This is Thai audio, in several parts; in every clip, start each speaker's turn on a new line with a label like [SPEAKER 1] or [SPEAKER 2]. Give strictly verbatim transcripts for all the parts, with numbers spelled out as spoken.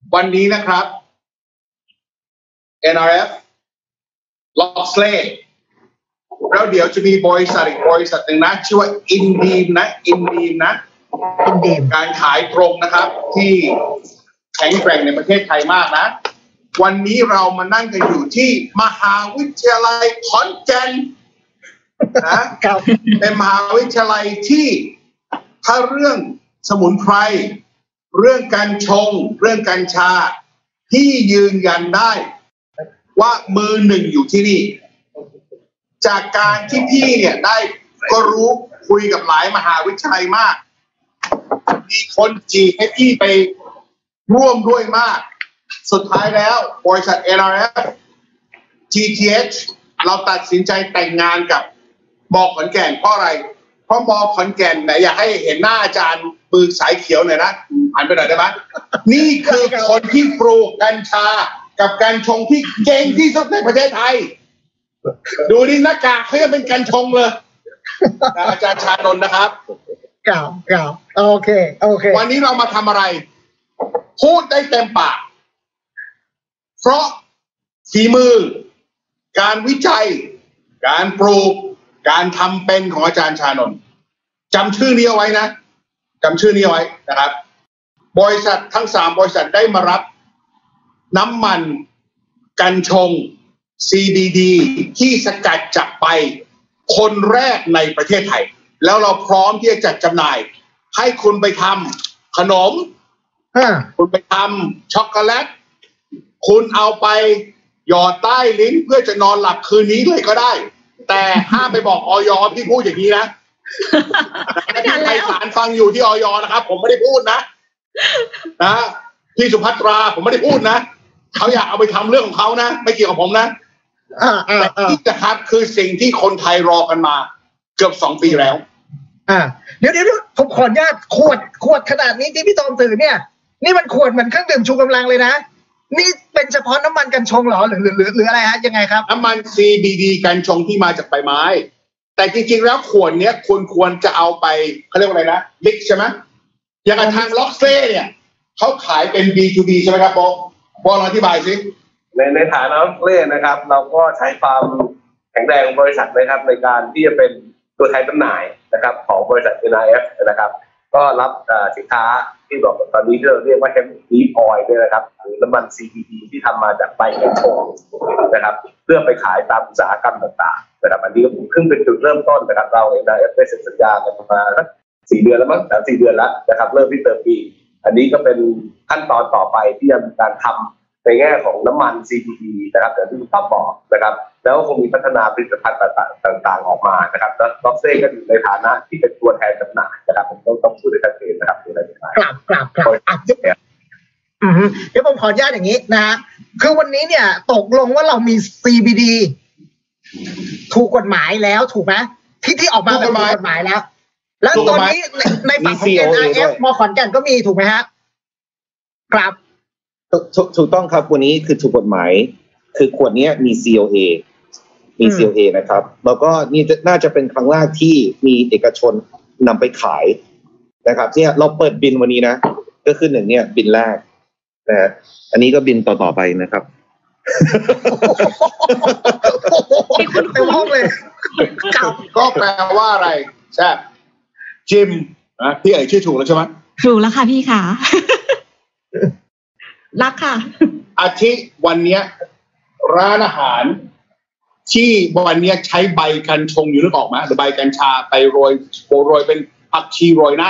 [SPEAKER 1] วันนี้นะครับ เอ็น อาร์ เอฟ Loxley แล้วเดี๋ยวจะมีบริษัทอีกบริษัทหนึ่งนะชื่อว่าอินดีมนะอินดีมนะ
[SPEAKER 2] อินดีม
[SPEAKER 1] การขายตรงนะครับที่แข็งแกร่งในประเทศไทยมากนะวันนี้เรามานั่งกันอยู่ที่มหาวิทยาลัยขอนแก่นนะเป็นมหาวิทยาลัยที่ถ้าเรื่องสมุนไพรเรื่องการชงเรื่องกัญชาที่ยืนยันได้ว่ามือหนึ่งอยู่ที่นี่จากการที่พี่เนี่ยได้ก็รู้คุยกับหลายมหาวิทยาลัยมากมีคนจีบให้พี่ไปร่วมด้วยมากสุดท้ายแล้วบริษัท เอ็น อาร์ เอฟ จี ที เอช เราตัดสินใจแต่งงานกับมอขอนแก่นเพราะอะไรเพราะมอขอนแก่นไหนอยากให้เห็นหน้าอาจารย์มือสายเขียวหน่อยนะหันไปหน่อยได้ไหมนี่คือคนที่ปลูกกัญชากับกัญชงที่เก่งที่สุดในประเทศไทยดูดิหน้ากากเขายังเป็นกัญชงเลยอาจารย์ชานนท์นะครับ
[SPEAKER 2] กล่าวกล่าวโอเคโอเค
[SPEAKER 1] วันนี้เรามาทำอะไรพูดได้เต็มปากเพราะฝีมือการวิจัยการปลูกการทำเป็นของอาจารย์ชานนท์จำชื่อนี้เอาไว้นะจำชื่อนี้เอาไว้นะครับบริษัททั้งสามบริษัทได้มารับน้ำมันกัญชง ซี บี ดี ที่สกัดจากใบคนแรกในประเทศไทยแล้วเราพร้อมที่จะจัดจำหน่ายให้คุณไปทำขนมคุณไปทำช็อกโกแลตคุณเอาไปหยอดใต้ลิ้นเพื่อจะนอนหลับคืนนี้เลยก็ได้แต่ห้ามไปบอกอย.พี่พูดอย่างนี้นะพี่ไพศาลฟังอยู่ที่อย.นะครับผมไม่ได้พูดนะนะพี่สุภัตราผมไม่ได้พูดนะเขาอยากเอาไปทำเรื่องของเขานะไม่เกี่ยวกับผมนะแต่ที่จะครับคือสิ่งที่คนไทยรอกันมาเกือบสองปีแล้ว
[SPEAKER 2] อ่าเดี๋ยวเดี๋ยวผมขออนุญาตขวดขวดขนาดนี้ที่พี่ตอมถือเนี่ยนี่มันขวดเหมือนเครื่องดื่มชูกำลังเลยนะนี่เป็นเฉพาะน้ำมันกัญชงเหรอหรือหรือหรืออะไรฮะยังไงครับ
[SPEAKER 1] น้ำมัน ซี บี ดี กัญชงที่มาจากใบไม้แต่จริงๆแล้วขวดเนี้ยคุณควรจะเอาไปเขาเรียกว่าอะไรนะมิกซ์ใช่ไหมอย่างทางล็อกเซ่เนี่ยเขาขายเป็น บี ทู บี ใช่ไหมครับโบโบลองอธิบายสิ
[SPEAKER 3] ในในฐานะล็อกเซ่นะครับเราก็ใช้ความแข็งแรงของบริษัทนะครับในการที่จะเป็นตัวแทนจำหน่ายนะครับของบริษัท เอ็น อาร์ เอฟ นะครับก็รับสินค้าที่บอกตอนนี้ที่เราเรียกว่า Hemp Seed Oil ด้วยนะครับหรือน้ำมัน ซี บี ดี ที่ทำมาจากใบกัญชงนะครับเพื่อไปขายตามอุตสาหกรรมต่างๆนะครับอันนี้ก็เพิ่งเป็นจุดเริ่มต้นนะครับเราเองได้ได้เซ็นสัญญากันมาสี่เดือนแล้วมั้งสามสี่เดือนแล้วนะครับเริ่มที่เติมปีอันนี้ก็เป็นขั้นตอนต่อไปที่จะมีการทำในแง่ของน้ำมัน ซี บี ดี นะครับอย่างที่คุณป๊อบบอกนะครับแล้วคงมีพัฒนาผลิตภัณฑ์ต่างๆออกมานะครับแล้วล็อกเซ่ก็อยู่ในฐานะที่เป็นตัวแทนจำหน่ายนะครับผมต้องต้องพูดในชัดเจนนะครับในราย
[SPEAKER 2] การกราบกราบกราบอ่ะอืมเดี๋ยวผมขออนุญาตอย่างนี้นะฮะคือวันนี้เนี่ยตกลงว่าเรามี ซี บี ดี ถูกกฎหมายแล้วถูกไหมที่ที่ออกมาเป็นกฎหมายแล้วแล้วตอนนี้ในฝั่งของ เอ็น อาร์ เอฟ มอขอนแก่นก็มีถูกไหมฮะครับ
[SPEAKER 4] ถูกต้องครับวันนี้คือถูกกฎหมายคือขวดนี้มี ซี โอ เอ มี ซี โอ เอ นะครับแล้วก็นี่น่าจะเป็นครั้งแรกที่มีเอกชนนำไปขายนะครับเนี่ยเราเปิดบินวันนี้นะก็คือหนึ่งเนี่ยบินแรกนะฮะอันนี้ก็บินต่อๆไปนะครับ
[SPEAKER 2] มีคนเต็มห้องเลย
[SPEAKER 1] ก็แปลว่าอะไรใช่จิมนะพี่เอ๋ยชื่อถูกแล้วใช่ไหม
[SPEAKER 5] ถูกแล้วค่ะพี่ค่ะรักค่ะ
[SPEAKER 1] อาทิวันเนี้ยร้านอาหารที่วันนี้ใช้ใบกัญชงอยู่นึกออกไหมหรือใบกัญชาไปโรยโรยเป็นผักชีโรยหน้า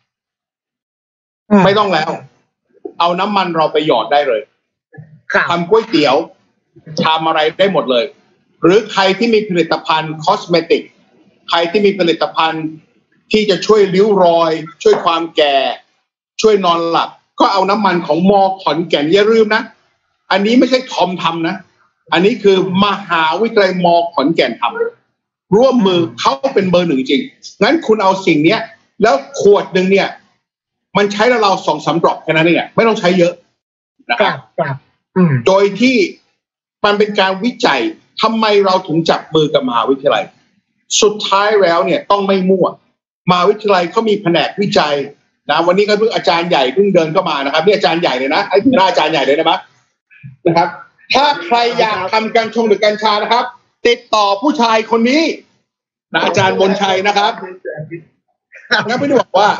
[SPEAKER 1] ไม่ต้องแล้วเอาน้ำมันเราไปหยอดได้เลยทำก๋วยเตี๋ยวทำอะไรได้หมดเลยหรือใครที่มีผลิตภัณฑ์คอสเมติกใครที่มีผลิตภัณฑ์ที่จะช่วยริ้วรอยช่วยความแก่ช่วยนอนหลับก็เอาน้ำมันของมอขอนแก่นอย่าลืมนะอันนี้ไม่ใช่ทอมทำนะอันนี้คือมหาวิทยาลัยมอขอนแก่นทำร่วมมือเขาเป็นเบอร์หนึ่งจริงงั้นคุณเอาสิ่งเนี้ยแล้วขวดหนึ่งเนี่ยมันใช้เราสองสามดรอปแค่นั้นเองไม่ต้องใช้เยอะนะครับโดยที่มันเป็นการวิจัยทำไมเราถึงจับมือกับมหาวิทยาลัยสุดท้ายแล้วเนี่ยต้องไม่มั่วมหาวิทยาลัยเขามีแผนกวิจัยนะวันนี้ก็เพิ่งอาจารย์ใหญ่เพิ่งเดินเข้ามานะครับนี่อาจารย์ใหญ่เลยนะไอ้หน้าอาจารย์ใหญ่เลยนะนะครับถ้าใครอยากทำกัญชงหรือกัญชานะครับติดต่อผู้ชายคนนี้นะอาจารย์มนชัยนะครับงั้นไม่ได้บอกว่า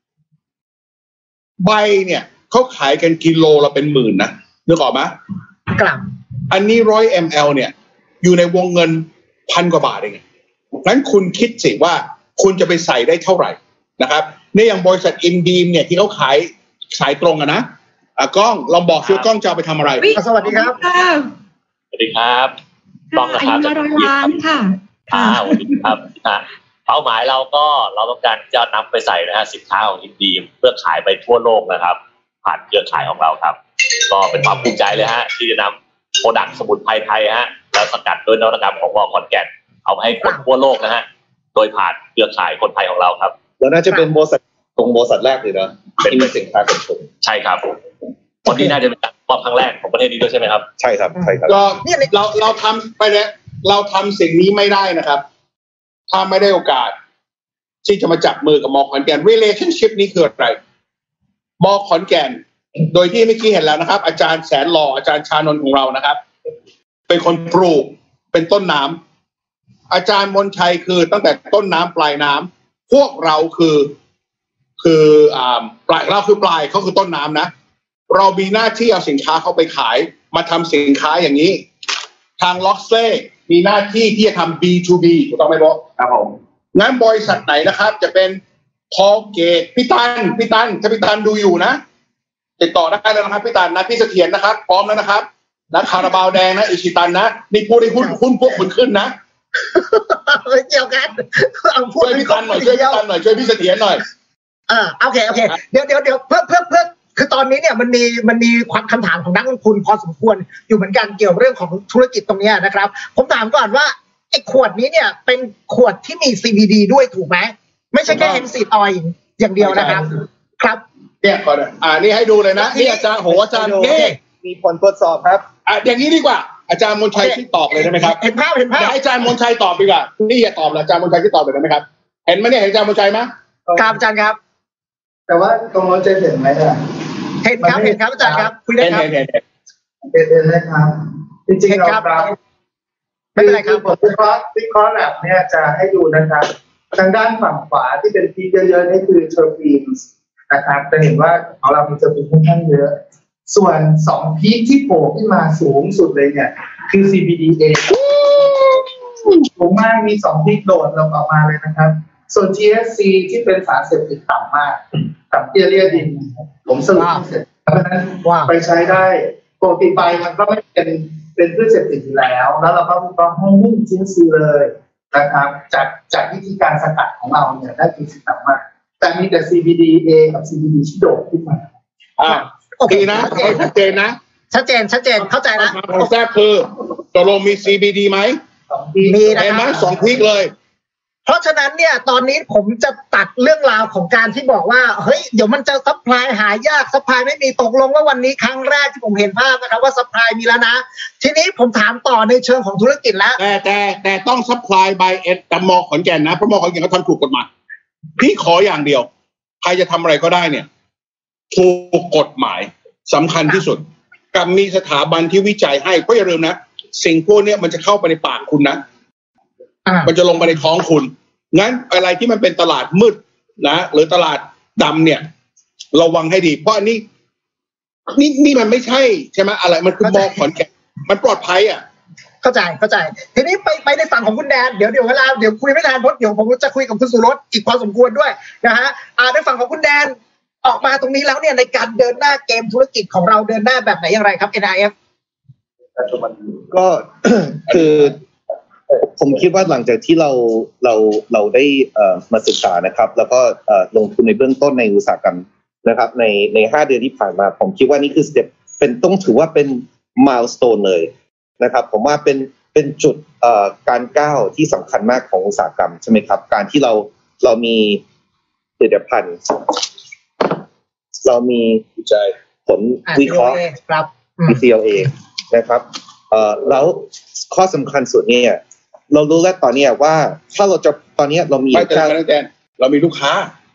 [SPEAKER 1] ใบเนี่ยเขาขายกันกิโลละเป็นหมื่นนะนึกออกไหม
[SPEAKER 2] ครับ
[SPEAKER 1] อันนี้ร้อยมลเนี่ยอยู่ในวงเงินพันกว่าบาทเองงั้นคุณคิดสิว่าคุณจะไปใส่ได้เท่าไหร่นะครับในอย่างบริษัทอินดีมเนี่ยที่เขาขายขายตรงอะนะอ่ะกล้องลองบอกซิว่ากล้องจะเอาไปทำอะไร
[SPEAKER 2] สวัสดีครับ
[SPEAKER 5] สวัสดีครับกล้องนะครับ
[SPEAKER 6] อายุร้อยล้านค่ะ
[SPEAKER 5] ค่ะสวัสดีครับเป้าหมายเราก็เราต้องการจะนำไปใส่นะฮะสินค้าของอินดีมเพื่อขายไปทั่วโลกนะครับผ่านเครือข่ายของเราครับก็เป็นความภูมิใจเลยฮะที่จะนำโปรดักต์สมุนไพรไทยฮะแล้วสกัดโดยนวัตกรรมของมอขอนแก่นเอาให้คนทั่วโลกนะฮะโดยผ่านเครือข่ายคนไทยของเราครับ
[SPEAKER 4] แล้วน่าจะเป็นบริษัทตรงบริษัทแรกเลยนะเป็นสินค้าเป็นชม
[SPEAKER 5] ใช่ครับวันนี้น่าจะเป็นการมอบครั้งแรกของประเทศนี้ด้วยใช่ไหมครับ
[SPEAKER 4] ใช่ครับใช่ครับ
[SPEAKER 1] ก็เราเราทำไปแล้วเราทำสิ่งนี้ไม่ได้นะครับถ้าไม่ได้โอกาสที่จะมาจับมือกับมอขอนแก่น relationship นี้คืออะไรมอขอนแก่นโดยที่เมื่อกี้เห็นแล้วนะครับอาจารย์แสนหล่ออาจารย์ชานนท์ของเรานะครับเป็นคนปลูกเป็นต้นน้ำอาจารย์มนชัยคือตั้งแต่ต้นน้ำปลายน้ำพวกเราคือคืออ่าปลายเราคือปลายเขาคือต้นน้ำนะเรามีหน้าที่เอาสินค้าเขาไปขายมาทำสินค้าอย่างนี้ทางล็อกเซ่มีหน้าที่ที่จะทำ บี ทู บี ถูกต้องไหมบอส
[SPEAKER 3] ครับผม
[SPEAKER 1] งั้นบริษัทไหนนะครับจะเป็นพอเกตพี่ตันพี่ตันถ้าพี่ตันดูอยู่นะติดต่อได้แล้วนะครับพี่ตันนะพี่เสถียรนะครับพร้อมแล้วนะครับนะคาราบาวแดงนะอิชิตันนะนี่พูดให้หุ้นหุ้นพวกคุณขึ้นนะ
[SPEAKER 2] ไม่เกี่ยวกัน
[SPEAKER 1] ช่วยพี่ตันหน่อยช่วยพี่ตันหน่อยช่วยพี่เสถียรหน่อย
[SPEAKER 2] อ่าโอเคโอเคเดี๋ยวเดี๋ยวเดี๋ยวเพื่อเพื่อเพื่อคือตอนนี้เนี่ยมันมีมันมีความคำถามของนักลงทุนพอสมควรอยู่เหมือนกันเกี่ยวเรื่องของธุรกิจตรงนี้นะครับผมถามก่อนว่าไอ้ขวดนี้เนี่ยเป็นขวดที่มี ซี บี ดี ด้วยถูกไหมไม่ใช่แค่เฮมซีดออยล์อย่างเดียวนะครับครับ
[SPEAKER 1] เนี่ยก่อนอ่านี่ให้ดูเลยนะนี่อาจารย์โหอาจารย์นี่
[SPEAKER 4] มีผลตรวจสอบครับ
[SPEAKER 1] อ่ะอย่างนี้ดีกว่าอาจารย์มนชัยที่ตอบเลยได้ไหมครับ
[SPEAKER 2] เห็นภาพเห็นภาพ
[SPEAKER 1] อาจารย์มนชัยตอบดีกว่านี่อย่าตอบเลยอาจารย์มนชัยที่ตอบเลยได้ไหมครับเห็นไหมเนี่ยเห็นอาจารย์มนชัยไหม
[SPEAKER 2] ครับอาจารย์ครับ
[SPEAKER 7] แต่ว่าตรงนั้นจะเห็นไหมล่ะ
[SPEAKER 2] เห็นครับเห็นครับอาจารย์ครับคุยได้ครับ
[SPEAKER 1] เห็นเห็นเห็น
[SPEAKER 7] เห็นเห็นเลยครับจริงๆเราครับ
[SPEAKER 2] ไม่เป็นไรครับ
[SPEAKER 7] ผมวิเคราะห์วิเคราะห์แบบเนี่ยจะให้ดูนะครับทางด้านฝั่งขวาที่เป็นพีคเยอะๆนี่คือเทอร์ปีนนะครับจะเห็นว่าของเรามีเทอร์ปีนค่อนข้างเยอะส่วนสองพีคที่โผล่ขึ้นมาสูงสุดเลยเนี่ยคือ ซี บี ดี เอ สูงมากมีสองพีคโดดลงออกมาเลยนะครับส่วน ที เอช ซี ที่เป็นสารเสพติดต่ำมากต่ำเตี้ยเลี่ยดินผมสรุปเสร็จเพราะฉะนั้นไปใช้ได้ปกติไปมันก็ไม่เป็นเป็นพืชเสพติดอยู่แล้วแล้วเราก็ต้องให้นิ่งทิ้งซีเลยนะครับจากจากวิธีการสกัดของเราเนี่ยได้ทีต่ำมากแต่มีแต่ ซี บี ดี เอ กับ ซี บี ดี ที่โดดขึ้นมา
[SPEAKER 1] อ่าโอเคนะชัดเจนนะ
[SPEAKER 2] ชัดเจนชัดเจนเข้าใจนะ
[SPEAKER 1] แท้คือตกลงมี ซี บี ดี ไหม
[SPEAKER 2] มีนะ
[SPEAKER 1] เห็นไหมสองพีคเลย
[SPEAKER 2] เพราะฉะนั้นเนี่ยตอนนี้ผมจะตัดเรื่องราวของการที่บอกว่าเฮ้ยเดี๋ยวมันจะซัพพลายหายากซัพพลายไม่มีตกลงว่าวันนี้ครั้งแรกที่ผมเห็นภาพนะครับว่าซัพพลายมีแล้วนะทีนี้ผมถามต่อในเชิงของธุรกิจแล้ว
[SPEAKER 1] แต่แต่แต่ต้องซัพพลายบายเอ็ดแต่มอขอนแก่นนะเพราะมอขอนแก่นเขาทำถูกกฎหมายพี่ขออย่างเดียวใครจะทำอะไรก็ได้เนี่ยถูกกฎหมายสำคัญที่สุดกับมีสถาบันที่วิจัยให้เพราะอย่าลืมนะสิ่งพวกนี้มันจะเข้าไปในปากคุณนะมันจะลงไปในท้องคุณงั้นอะไรที่มันเป็นตลาดมืดนะหรือตลาดดำเนี่ยระวังให้ดีเพราะอันนี้นี่นี่มันไม่ใช่ใช่ไหมอะไรมันคือมอขอนแก่นมันปลอดภัยอ่ะ
[SPEAKER 2] เข้าใจเข้าใจทีนี้ไปไปในฝั่งของคุณแดนเดี๋ยวเดี๋ยวเวลาเดี๋ยวคุยไม่ทันเพราะเดี๋ยวผมจะคุยกับคุณสุรสอีกพอสมควรด้วยนะฮะอ่าในฝั่งของคุณแดนออกมาตรงนี้แล้วเนี่ยในการเดินหน้าเกมธุรกิจของเราเดินหน้าแบบไหนอย่างไรครับ เอ็น อาร์ เอฟ
[SPEAKER 4] ก็คือผมคิดว่าหลังจากที่เราเราเราได้มาศึกษานะครับแล้วก็ลงทุนในเบื้องต้นในอุตสาหกรรมนะครับในในห้าเดือนที่ผ่านมาผมคิดว่านี่คือสเต็ปเป็นต้องถือว่าเป็นมายล์สโตนเลยนะครับผมว่าเป็นเป็นจุดการก้าวที่สำคัญมากของอุตสาหกรรมใช่ไหมครับการที่เราเรามีผลิตภัณฑ์เรามีวิจัยผลวิเคราะห์ ซี แอล เอ นะครับแล้วข้อสำคัญสุดเนี่ยเรารู้แล้วตอนนี้ว่าถ้าเราจะตอนนี้เรามี
[SPEAKER 1] ไม่แต่แต่เรามีลูกค้า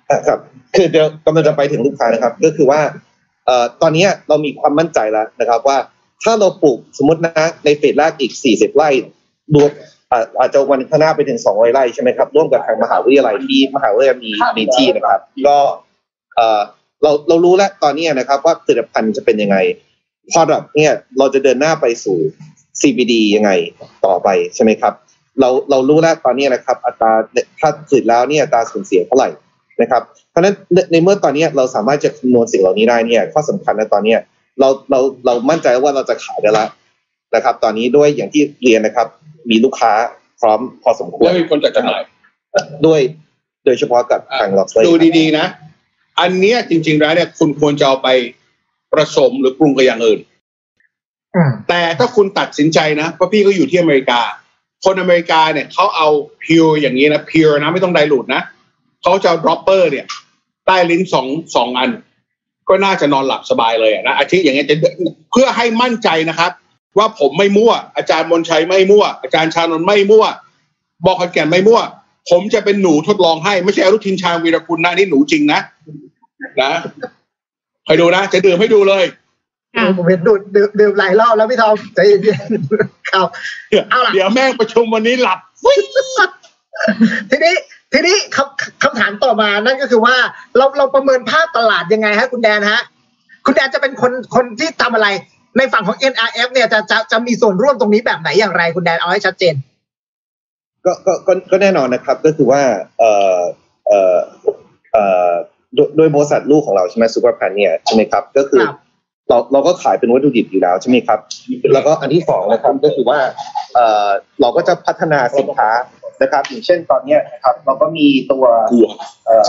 [SPEAKER 4] ครับคือเดี๋ยวกำลังจะไปถึงลูกค้านะครับก็คือว่าเอ่อตอนนี้เรามีความมั่นใจแล้วนะครับว่าถ้าเราปลูกสมมตินะในเฟสแรกอีกสี่สิบไร่รวมอาจจะวันข้างหน้าไปถึงสองร้อยไร่ใช่ไหมครับร่วมกับทางมหาวิทยาลัยที่มหาวิทยาลัยมีมีที่นะครับก็เอ่อเราเรารู้แล้วตอนนี้นะครับว่าผลิตภัณฑ์จะเป็นยังไง product เนี่ยเราจะเดินหน้าไปสู่ ซี บี ดี ยังไงต่อไปใช่ไหมครับเราเรารู้แล้วตอนนี้นะครับอัตราถ้าผลิตแล้วเนี่ยอัตราสูญเสียเท่าไหร่นะครับเพราะฉะนั้นในเมื่อตอนนี้เราสามารถจะคำนวณสิ่งเหล่านี้ได้เนี่ยข้อสำคัญนะตอนนี้เราเราเรามั่นใจว่าเราจะขายได้แล้วนะครับตอนนี้ด้วยอย่างที่เรียนนะครับมีลูกค้าพร้อมพอสมควร
[SPEAKER 1] และมีคนจัดจำหน่าย
[SPEAKER 4] ด้วยโดยเฉพาะกับทางล็อกเซอร์
[SPEAKER 1] ดูดีๆนะอันเนี้ยจริงๆแล้วเนี่ยคุณควรจะเอาไปผสมหรือปรุงกับอย่างอื่นแต่ถ้าคุณตัดสินใจนะเพราะพี่ก็อยู่ที่อเมริกาคนอเมริกาเนี่ยเขาเอาพิวอย่างนี้นะพิวนะไม่ต้องไดลูทนะเขาจะเอาดรอปเปอร์เนี่ยใต้ลิ้นสองสองอันก็น่าจะนอนหลับสบายเลยนะอาทิตย์อย่างเงี้ยจะเพื่อให้มั่นใจนะครับว่าผมไม่มั่วอาจารย์มนชัยไม่มั่วอาจารย์ชานนท์ไม่มั่วบอกขอนแก่นไม่มั่วผมจะเป็นหนูทดลองให้ไม่ใช่อนุทินชาญวีรกุลนะนี่หนูจริงนะนะคอยดูนะจะดื่มให้ดูเลย
[SPEAKER 2] ผมเห็นดูดื่มดื่มหลายรอบแล้วพี่ทอมใจเย็นๆครับ
[SPEAKER 1] เอาล่ะเดี๋ยวแม่งประชุมวันนี้หลับ
[SPEAKER 2] ทีนี้ทีนี้คำคำถามต่อมานั่นก็คือว่าเราเราประเมินภาพตลาดยังไงฮะคุณแดนฮะคุณแดนจะเป็นคนคนที่ทำอะไรในฝั่งของ เอ็น อาร์ เอฟ เนี่ยจะจะจะมีส่วนร่วมตรงนี้แบบไหนอย่างไรคุณแดนเอาให้ชัดเจน
[SPEAKER 4] ก็ก็ก็แน่นอนนะครับก็คือว่าเอ่อเอ่อเอ่อโดยบริษัทลูกของเราใช่ไหมซูเปอร์แพนเนี่ยใช่ไหมครับก็คือเราเราก็ขายเป็นวัตถุดิบอยู่แล้วใช่ไหมครับแล้วก็อันที่สองนะครับก็คือว่าเอ่อเราก็จะพัฒนาสินค้านะครับอย่างเช่นตอนนี้นะครับเราก็มีตัวเอ่อ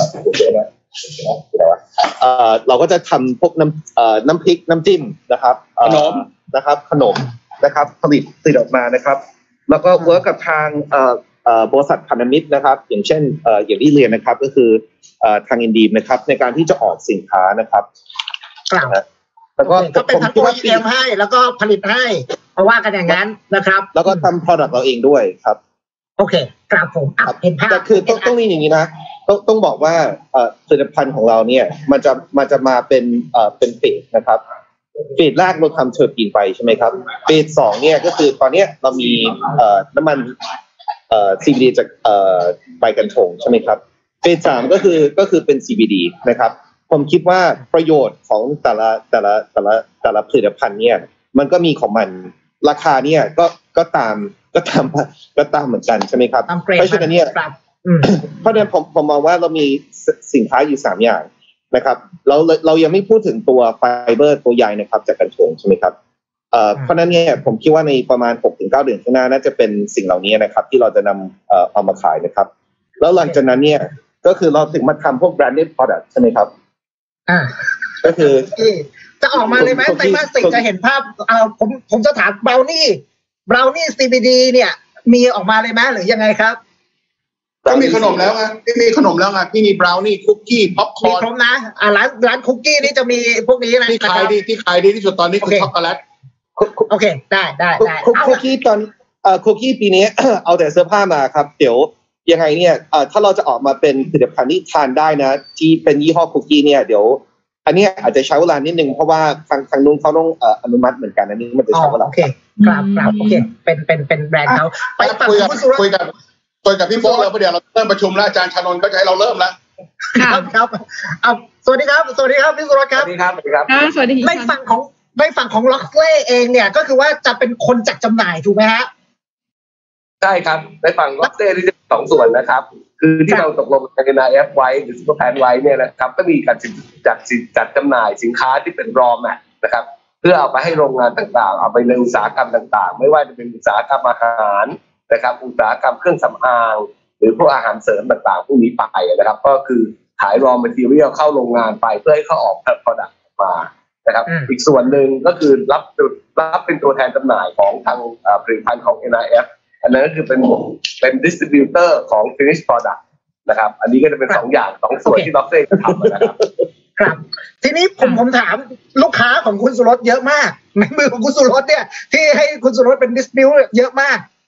[SPEAKER 4] เอ่อเราก็จะทำพวกน้ำเอ่อน้ำพริกน้ำจิ้มนะครับ
[SPEAKER 1] ขนม
[SPEAKER 4] นะครับขนมนะครับผลิตผลิตออกมานะครับแล้วก็เวิร์กกับทางเอ่อเอ่อบริษัทพันธมิตรนะครับอย่างเช่นเอ่ออย่างที่เรียนนะครับก็คือเอ่อทางอินดีมนะครับในการที่จะออกสินค้านะครับ
[SPEAKER 2] แล้วก็ก็เป็นทั้ง โอ อี เอ็ม ให้แล้วก็ผลิตให้เพราะว่ากันอย่างนั้นนะครับ
[SPEAKER 4] แล้วก็ทำ product เราเองด้วยครับ
[SPEAKER 2] โอเคครับผมเห็นภาพ
[SPEAKER 4] แต่คือต้องต้องมีอย่างนี้นะต้องต้องบอกว่าเอ่อผลิตภัณฑ์ของเราเนี่ยมันจะมันจะมาเป็นเอ่อเป็นเฟสนะครับเฟสแรกเราทำเทอร์ปีนไปใช่ไหมครับเฟสสองเนี่ยก็คือตอนนี้เรามีเอ่อน้ำมันเอ่อ ซี บี ดี จากเอ่อใบกัญชงใช่ไหมครับเฟสสามก็คือก็คือเป็น ซี บี ดี นะครับผมคิดว่าประโยชน์ของแต่ละแต่ละแต่ละแต่ละผลิตภัณฑ์เนี่ยมันก็มีของมันราคาเนี่ยก็ก็ตามก็ตามก็ตามเหมือนกันใช่ไหมครับเพราะฉะนั้นเนี่ยเพราะฉะนั้นผมผมมองว่าเรามีสินค้าอยู่สามอย่างนะครับเราเรายังไม่พูดถึงตัวไฟเบอร์ตัวใยนะครับจากกัญชงใช่ไหมครับเอ่อเพราะนั้นเนี่ยผมคิดว่าในประมาณ หกถึงเก้า เดือนข้างหน้าน่าจะเป็นสิ่งเหล่านี้นะครับที่เราจะนำเอ่อเอามาขายนะครับแล้วหลังจากนั้นเนี่ยก็คือเราถึงมาทำพวก branded product ใช่ไหมครับ
[SPEAKER 2] อ่า
[SPEAKER 4] ก็คือ
[SPEAKER 2] จะออกมาเลยไหมไตรมาสสี่จะเห็นภาพเอ่อผมผมจะถามบราวนี่บราวนี่ ซี บี ดี เนี่ยมีออกมาเลยไหมหรือยังไงครับ
[SPEAKER 1] ก็มีขนมแล้วไงพี่มีขนมแล้วไงพี่มีบราวนี่คุกกี้ป๊อปคอร์น
[SPEAKER 2] มีครบนะอ่าร้านร้านคุกกี้นี่จะมีพวกนี้นะ
[SPEAKER 1] ที่ขายดีที่ขายดีที่สุดตอนนี้คือช็อกโกแลต
[SPEAKER 2] โอเคได้ได้ได้
[SPEAKER 4] คุกกี้ตอนเอ่อคุกกี้ปีนี้เอาแต่เสื้อผ้ามาครับเดี๋ยวยังไงเนี่ยเอ่อถ้าเราจะออกมาเป็นผลิตภัณฑ์ที่ทานได้นะที่เป็นยี่ห้อคุกกี้เนี่ยเดี๋ยวอันนี้อาจจะใช้เวลานิดนึงเพราะว่าทางทางนู้นเขาต้องเอ่ออนุมัติเหมือนกันอันนี้มันจะใช้เวลา
[SPEAKER 2] โอเคครับครับโอเคเป็นเป็นเป็นแบรนด์เขา
[SPEAKER 1] ไปคุยกับคุยกับคุยกับพี่โป๊ะแล้วเดี๋ยวเราเริ่มประชุมแล้วอาจารย์ชานนท์ก็จะให้เราเริ่มแล้ว
[SPEAKER 2] ครับครับเอาสวัสดีครับสวัสดีครับพี่สุรครับ
[SPEAKER 3] สวัสดีครับสวัสดีครับ
[SPEAKER 6] สวัสดี
[SPEAKER 2] ในฝั่งของในฝั่งของล็อกเล่เองเนี่ยก็คือว่าจะเป็นคนจัดจำหน่ายถูกไหมฮะ
[SPEAKER 3] ใช่ครับในฝั่งล็อกเล่ที่จะสองส่วนนะครับคือที่เราตกลงกับ เอ็น อาร์ เอฟ ไว้หรือ Super Pan ไว้เนี่ยนะครับก็มีการจัดจัดจำหน่ายสินค้าที่เป็น raw mat นะครับเพื่อเอาไปให้โรงงานต่างๆเอาไปในอุตสาหกรรมต่างๆไม่ว่าจะเป็นอุตสาหกรรมอาหารนะครับอุตสาหกรรมเครื่องสำอางหรือพวกอาหารเสริมต่างๆพวกนี้ไปนะครับก็คือขาย raw material เข้าโรงงานไปเพื่อให้เขาออก product มานะครับอีกส่วนหนึ่งก็คือรับรับเป็นตัวแทนจำหน่ายของทางผลิตภัณฑ์ของ เอ็น อาร์ เอฟอันนั้นก็คือเป็นเป็นดิสติบิวเตอร์ของ finish product นะครับอันนี้ก็จะเป็นสองอย่างสองส่วนที่ล็อกเซ่ทำนะครับ
[SPEAKER 2] ครับทีนี้ผมผมถามลูกค้าของคุณสุรสเยอะมากในมือของคุณสุรสเนี่ยที่ให้คุณสุรสเป็นดิสติบิวเตอร์เยอะมาก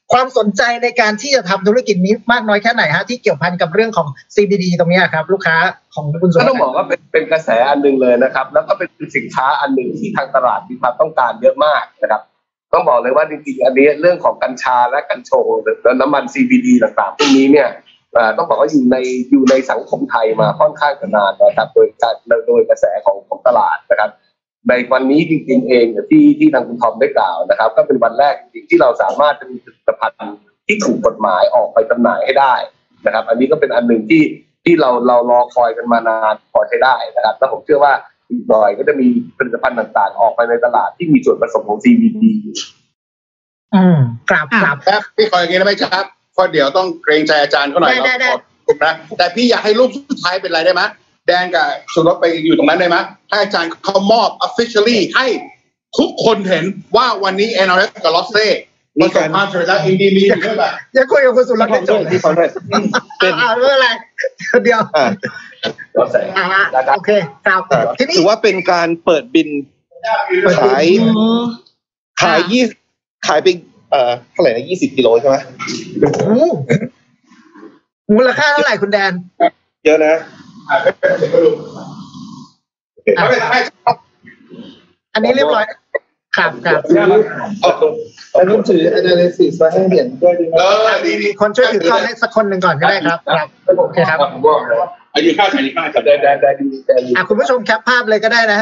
[SPEAKER 2] ความสนใจในการที่จะทำธุรกิจนี้มากน้อยแค่ไหนฮะที่เกี่ยวพันกับเรื่องของ ซี บี ดี ตรงนี้ครับลูกค้าของคุณสุร
[SPEAKER 3] ต้องบอกว่าเป็นเป็นกระแสอันหนึ่งเลยนะครับแล้วก็เป็นสินค้าอันหนึ่งที่ทางตลาดมีความต้องการเยอะมากนะครับต้องบอกเลยว่าจริงๆอันนี้เรื่องของกัญชาและกัญชงและน้ำมัน ซี บี ดี ต่างๆพวกนี้เนี่ยต้องบอกว่าอยู่ในอยู่ในสังคมไทยมาค่อนข้างนานนะครับโดยการโดยกระแสของของตลาดนะครับในวันนี้จริงๆเองที่ที่ทางคุณทอมได้กล่าวนะครับก็เป็นวันแรกจริงๆที่เราสามารถจะมีผลิตภัณฑ์ที่ถูกกฎหมายออกไปจำหน่ายให้ได้นะครับอันนี้ก็เป็นอันหนึ่งที่ที่เราเรารอคอยกันมานานพอใช้ได้นะครับแล้วผมเชื่อว่าอีกหน่อยก็จะมีผลิตภัณฑ์ต่างๆออกไปในตลาดที่มีส่วนผสมของ ซี บี ดี อยู่
[SPEAKER 2] อืมกราบกราบ
[SPEAKER 1] ครับพี่ขออย่างนี้ได้ไหมครับเพราะเดี๋ยวต้องเกรงใจอาจารย์เขาหน่อย
[SPEAKER 2] ได้ได้
[SPEAKER 1] นะแต่พี่อยากให้รูปสุดท้ายเป็นอะไรได้ไหมแดนกับสุรสไปอยู่ตรงนั้นได้ไหมให้อาจารย์เขามอบ officially ให้ทุกคนเห็นว่าวันนี้ เอ็น อาร์ เอฟ กับลอสเซ่มีการผ่านเสร็จแล้วอินดีมีด้วยแบบ
[SPEAKER 2] อย่าคุยกับคุณสุรสจบ
[SPEAKER 4] ที่เขาด้วย
[SPEAKER 2] เป็นเรื่องอะไรเดียว
[SPEAKER 3] อ่า
[SPEAKER 2] โอเคครับทีนี้
[SPEAKER 4] ถือว่าเป็นการเปิดบินขายขายยี่ขายไปเอ่อเท่าไหร่นะยี่สิบกิโลใช่ไหม
[SPEAKER 2] มูลค่าเท่าไหร่คุณแดน
[SPEAKER 4] เยอะนะ
[SPEAKER 2] อันนี้เรียบร้อยครับครับ
[SPEAKER 7] เอาต้องถือ analysis มาให้เห็นด้วยดีไหม
[SPEAKER 1] เออดีดี
[SPEAKER 2] คนช่วยถือก่อนให้สักคนหนึ่งก่อนก็ได้ครับครับโอเคครับ
[SPEAKER 1] อายุค่าอายุค่าจับได้ได้ได้ดี
[SPEAKER 2] อ่ะคุณผู้ชมแคปภาพเลยก็ได้นะ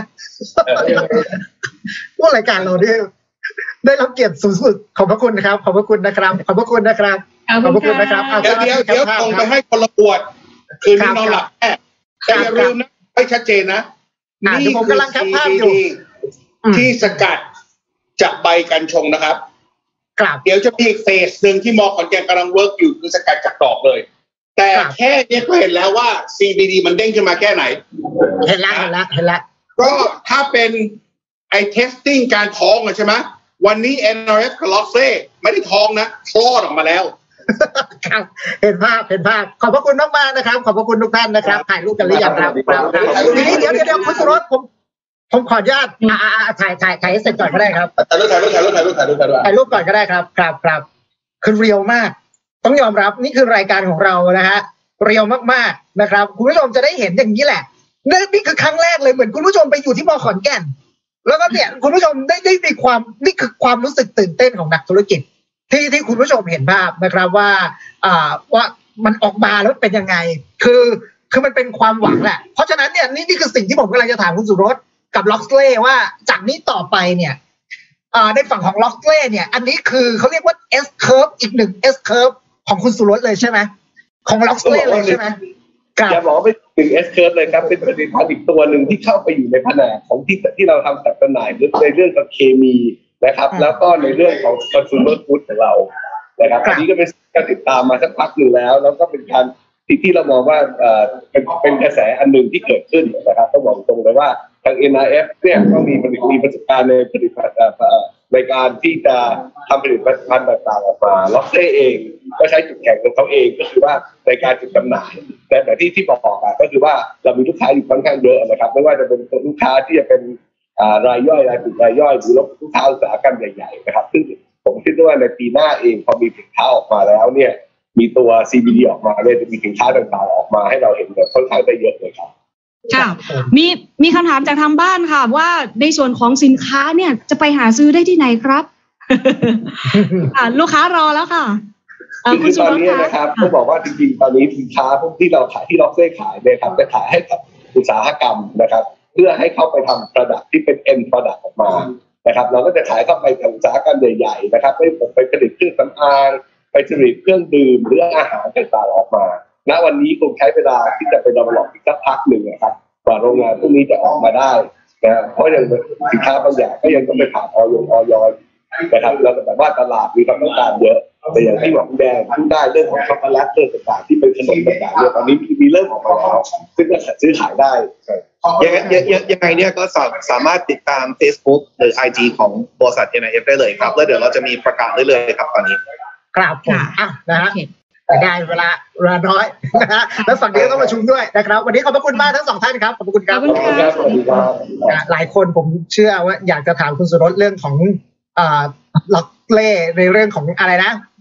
[SPEAKER 2] พวกรายการเราเนี่ยได้รับเกียรติสูงสุดขอบพระคุณนะครับขอบพระคุณนะครับขอบพระคุณนะครับขอบพระคุณนะครับ
[SPEAKER 1] เดี๋ยวเดี๋ยวเดี๋ยวส่งไปให้คนละปวดคืนนี้นอนหลับแน่แต่อย่าลืมนะให้ชัดเจนนะ
[SPEAKER 2] นี่ผมกำลังแคปภาพอยู่
[SPEAKER 1] ที่สกัดจากใบกัญชงนะครับ
[SPEAKER 2] ครับ
[SPEAKER 1] เดี๋ยวจะมีอีกเฟสหนึ่งที่มอขอนแก่นกำลังเวิร์กอยู่คือสกัดจากดอกเลยแต่แค่นี้ก็เห็นแล้วว่า ซี บี ดี มันเด้งขึ้นมาแค่ไหน
[SPEAKER 2] เห็นแล้วเห็นแล้วเห็นแล้ว
[SPEAKER 1] ก็ถ้าเป็นไอ้ testing การท้องใช่ไหมวันนี้ เอ็น อาร์ เอฟ กับลอสเซ่ไม่ได้ท้องนะคลอดออกมาแล้ว
[SPEAKER 2] ครับเห็นภาพเห็นภาพขอบพระคุณมากๆนะครับขอบพระคุณทุกท่านนะครับถ่ายรูปกันหรือยังครับทีนี้เดี๋ยวเดี๋ยวคุณสุรสผมผมขออนุญาตอ่าถ่ายถ่ายถ่ายให้เสร็จก่อนก็ได้ครับ
[SPEAKER 1] ถ่ายรูปถ่ายรูปถ่ายรูปถ่ายรูปถ่ายรูป
[SPEAKER 2] ถ่ายรูปก่อนก็ได้ครับครับครับคือเรียวมากต้องยอมรับนี่คือรายการของเรานะฮะเรียวมากๆนะครับคุณผู้ชมจะได้เห็นอย่างนี้แหละนี่คือครั้งแรกเลยเหมือนคุณผู้ชมไปอยู่ที่มอขอนแก่นแล้วก็เนี่ยคุณผู้ชมได้ได้มีความนี่คือความรู้สึกตื่นเต้นของนักธุรกิจที่ที่คุณผู้ชมเห็นภาพนะครับว่าอ่าว่ามันออกมาแล้วเป็นยังไงคือคือมันเป็นความหวังแหละเพราะฉะนั้นเนี่ยนี่นี่คือสิ่งที่ผมกำลังจะถามคุณสุรสกับล็อกเล่ว่าจากนี้ต่อไปเนี่ยอ่าในฝั่งของล็อกเล่เนี่ยอันนี้คือเขาเรียกว่า S curve อีกหนึ่ง S curve ของคุณสุรสเลยใช่ไหมของล็อกเล่เลยใช่ไหม
[SPEAKER 3] อย่าบอกว่าเป็นหนึ่ง S curve เลยครับเป็นผลิตภัณฑ์อีกตัวหนึ่งที่เข้าไปอยู่ในแผนกของที่ที่เราทำจัดจำหน่ายในเรื่องของเคมีนะครับแล้วก็ในเรื่องของ consumer food ของเรานะครับอันนี้ก็เป็นการติดตามมาสักพักหนึ่งแล้วแล้วก็เป็นการที่ที่เรามองว่าเอ่อเป็นเป็นกระแสอันหนึ่งที่เกิดขึ้นนะครับต้องบอกตรงเลยว่าทาง เอ็น อาร์ เอฟ เนี่ยก็มีมีประสบการณ์ในผลิตภัณฑ์ในการที่จะทำผลิตภัณฑ์ต่างๆออกมาล็อกเซ่เองก็ใช้จุดแข็งของเขาเองก็คือว่าในการจุดจำหน่ายแต่แบบที่ที่บอกอ่ะก็คือว่าเรามีลูกค้าอยู่ค่อนข้างเยอะนะครับไม่ว่าจะเป็นลูกค้าที่จะเป็นรายย่อยรายกลุ่มรายย่อยหรือลูกค้าอุตสาหกรรมใหญ่ๆนะครับซึ่งผมคิดว่าในปีหน้าเองพอมีสินค้าออกมาแล้วเนี่ยมีตัว ซี บี ดี ออกมาเลยจะมีสินค้าต่างๆออกมาให้เราเห็นแบบค่อนข้างได้เยอะเลยครับ
[SPEAKER 6] ค่ะมีมีคำถามจากทางบ้านค่ะว่าในส่วนของสินค้าเนี่ยจะไปหาซื้อได้ที่ไหนครับ ลูกค้ารอแล้วค่ะ
[SPEAKER 3] คือตอนนี้นะครับต้องบอกว่าจริงๆตอนนี้สินค้าพวกที่เราขายที่ล็อกเซ่ขายเนี่ยครับจะขายให้กับอุตสาหกรรมนะครับเพื่อให้เข้าไปทำ product ที่เป็น end product ออกมานะครับเราก็จะขายเข้าไปกับอุตสาหกรรมใหญ่ๆนะครับไม่ไปผลิตเครื่องสำอางไปผลิตเครื่องดื่มหรืออาหารต่างๆออกมาณวันนี้คงใช้เวลาที่จะไปดำเนินอีกสักพักหนึ่งนะครับกว่าโรงงานพวกนี้จะออกมาได้นะเพราะยังสินค้าบางอย่างก็ยังต้องไปผ่านออยออยนะครับแล้วแต่ว่าตลาดมีความต้องการเยอะแต่อย่างที่บอกแดงพูดได้เรื่องของช็อกโกแลตเรื่องต่างๆที่เป็นขนมต่างๆเนี่ยตอนนี้มีเริ่มออกมาแล้วซึ่งก็ซื้อขายได้
[SPEAKER 4] ยังไงยังไงเนี่ยก็สามารถติดตาม Facebook หรือ ไอ จี ของบริษัท เอ็น อาร์ เอฟ ได้เลยครับแล้วเดี๋ยวเราจะมีประกาศเรื่อยๆครับตอนนี้
[SPEAKER 2] ครับผมอ่ะนะฮะได้เวลาเวลาน้อยนะฮะแล้วฝั่งนี้ก็ต้องประชุมด้วยนะครับวันนี้ขอบพระคุณมากทั้งสองท่านครับขอบคุณครับหลายคนผมเชื่อว่าอยากจะถามคุณสุรสเรื่องของอ่าล็อกเล่ในเรื่องของอะไรนะ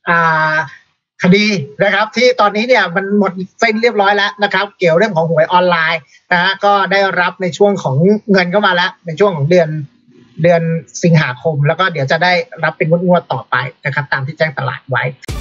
[SPEAKER 2] อ่าคดีนะครับที่ตอนนี้เนี่ยมันหมดเส้นเรียบร้อยแล้วนะครับเกี่ยวเรื่องของหวยออนไลน์นะฮะก็ได้รับในช่วงของเงินเข้ามาแล้วในช่วงของเดือนเดือนสิงหาคมแล้วก็เดี๋ยวจะได้รับเป็นงวดๆต่อไปนะครับตามที่แจ้งตลาดไว้